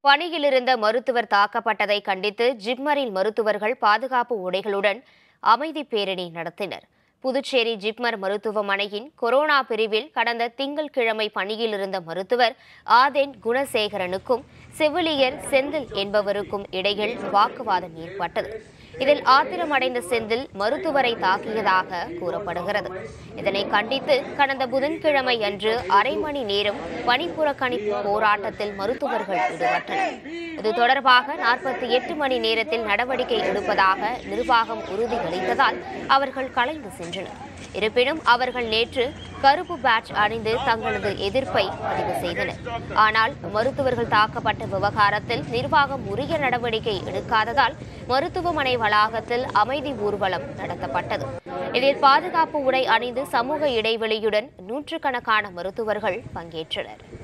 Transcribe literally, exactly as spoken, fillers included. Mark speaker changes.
Speaker 1: பணியிலிருந்த மருத்துவர் தாக்கப்பட்டதை கண்டித்து ஜிப்மரில் மருத்துவர்கள் பாதுகாப்பு உடைகளுடன் அமைதி பேரணி நடத்தினர். புதுச்சேரி ஜிப்மர் மருத்துவமனையின் கொரோனா பிரிவில் கடந்த திங்கட்கிழமை பணியில் இருந்த மருத்துவர் ஆதேன் குணசேகரனுக்கும் செவிலியர் செந்தில் என்பவருக்கும் இடையில் வாக்குவாதம் ஏற்பட்டது. இதில் ஆத்திரமடைந்த செந்தில் மருத்துவரை தாக்கியதாக கூறப்படுகிறது. இதனை கண்டித்து கடந்த புதன்கிழமை அன்று அரை மணி நேரம் பணிப்புறக்கணிப்பு போராட்டத்தில் மருத்துவர்கள் ஈடுபட்டனர். இது தொடர்பாக நாற்பத்தி எட்டு மணி நேரத்தில் நடவடிக்கை எடுப்பதாக நிர்வாகம் உறுதியளித்ததால் அவர்கள் கலைந்து சென்றனர். இருப்பினும் அவர்கள் நேற்று கருப்பு பேட்ஜ் அணிந்து தங்களது எதிர்ப்பை பதிவு செய்தனர். ஆனால் மருத்துவர்கள் தாக்கப்பட்ட விவகாரத்தில் நிர்வாகம் உரிய நடவடிக்கை எடுக்காததால் மருத்துவமனை வளாகத்தில் அமைதி ஊர்வலம் நடத்தப்பட்டது. இதில் பாதுகாப்பு உடை அணிந்து சமூக இடைவெளியுடன் நூற்றுக்கணக்கான மருத்துவர்கள் பங்கேற்றனர்.